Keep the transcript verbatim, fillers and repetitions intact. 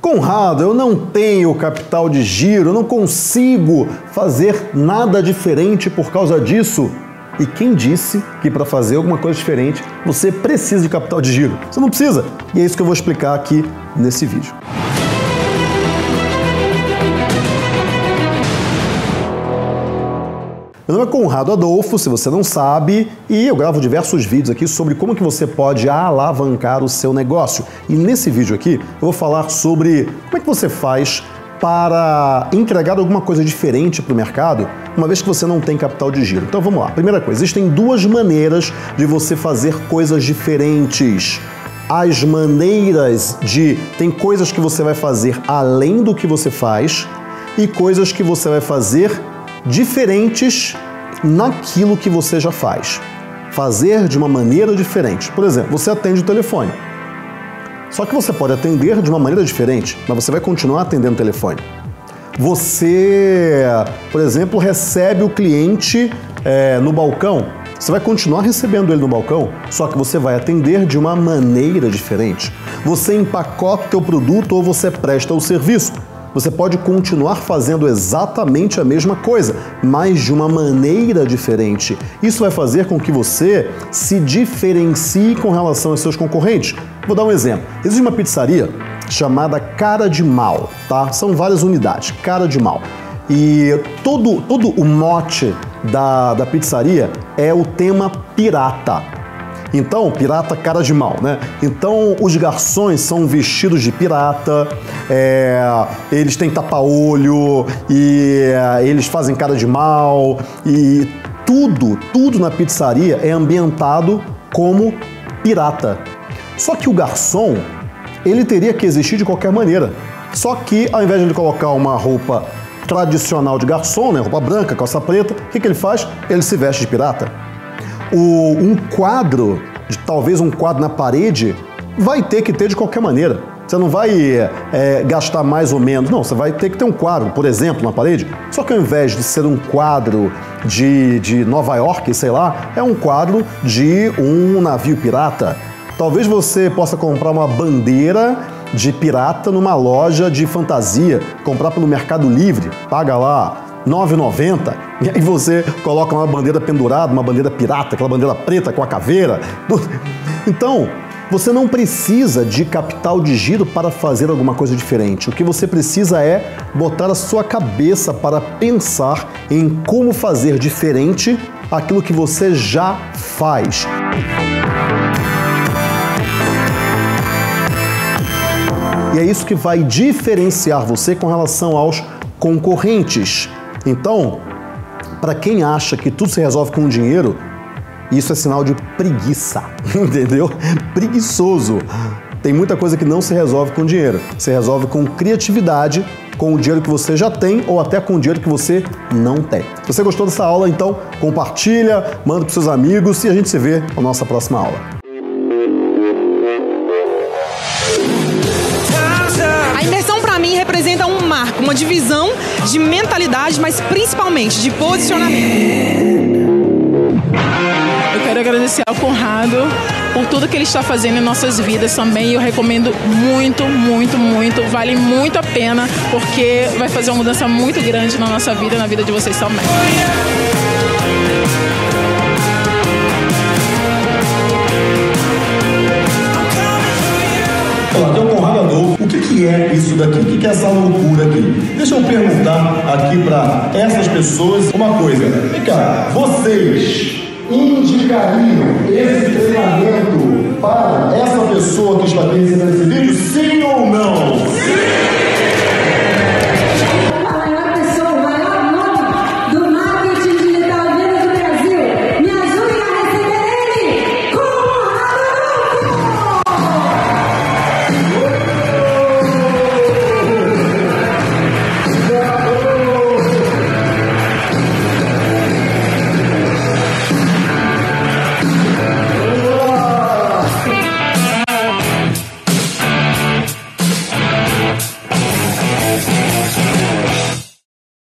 Conrado, eu não tenho capital de giro, eu não consigo fazer nada diferente por causa disso. E quem disse que para fazer alguma coisa diferente você precisa de capital de giro? Você não precisa. E é isso que eu vou explicar aqui nesse vídeo. Meu nome é Conrado Adolfo, se você não sabe, e eu gravo diversos vídeos aqui sobre como que você pode alavancar o seu negócio. E nesse vídeo aqui eu vou falar sobre como é que você faz para entregar alguma coisa diferente para o mercado, uma vez que você não tem capital de giro. Então vamos lá. Primeira coisa, existem duas maneiras de você fazer coisas diferentes. As maneiras de... Tem coisas que você vai fazer além do que você faz e coisas que você vai fazer diferentes naquilo que você já faz. Fazer de uma maneira diferente. Por exemplo, você atende o telefone. Só que você pode atender de uma maneira diferente, mas você vai continuar atendendo o telefone. Você, por exemplo, recebe o cliente é, no balcão. Você vai continuar recebendo ele no balcão, só que você vai atender de uma maneira diferente. Você empacota o teu produto ou você presta o serviço. Você pode continuar fazendo exatamente a mesma coisa, mas de uma maneira diferente. Isso vai fazer com que você se diferencie com relação aos seus concorrentes. Vou dar um exemplo. Existe uma pizzaria chamada Cara de Mal, tá? São várias unidades, Cara de Mal. E todo, todo o mote da, da pizzaria é o tema pirata. Então, pirata cara de mal, né? Então, os garçons são vestidos de pirata, é, eles têm tapa-olho e é, eles fazem cara de mal e tudo, tudo na pizzaria é ambientado como pirata. Só que o garçom, ele teria que existir de qualquer maneira. Só que, ao invés de ele colocar uma roupa tradicional de garçom, né, roupa branca, calça preta, o que, que ele faz? Ele se veste de pirata. O, um quadro, de, talvez um quadro na parede, vai ter que ter de qualquer maneira. Você não vai é, gastar mais ou menos. Não, você vai ter que ter um quadro, por exemplo, na parede. Só que ao invés de ser um quadro de, de Nova York, sei lá, é um quadro de um navio pirata. Talvez você possa comprar uma bandeira de pirata numa loja de fantasia, comprar pelo Mercado Livre, paga lá nove reais e noventa centavos, e aí você coloca uma bandeira pendurada, uma bandeira pirata, aquela bandeira preta com a caveira. Então, você não precisa de capital de giro para fazer alguma coisa diferente. O que você precisa é botar a sua cabeça para pensar em como fazer diferente aquilo que você já faz. E é isso que vai diferenciar você com relação aos concorrentes. Então, para quem acha que tudo se resolve com dinheiro, isso é sinal de preguiça, entendeu? Preguiçoso. Tem muita coisa que não se resolve com dinheiro. Se resolve com criatividade, com o dinheiro que você já tem ou até com o dinheiro que você não tem. Se você gostou dessa aula, então compartilha, manda para os seus amigos e a gente se vê na nossa próxima aula. A imersão para mim representa um marco, uma divisão de mentalidade, mas principalmente de posicionamento. Eu quero agradecer ao Conrado por tudo que ele está fazendo em nossas vidas também. Eu recomendo muito, muito, muito. Vale muito a pena, porque vai fazer uma mudança muito grande na nossa vida e na vida de vocês também. Olá, aqui é o Conrado Adolfo. O que, que é isso daqui? O que, que é essa loucura aqui? Deixa eu perguntar aqui para essas pessoas uma coisa. Vem cá, vocês indicariam esse treinamento para essa pessoa que está aqui recebendo esse vídeo?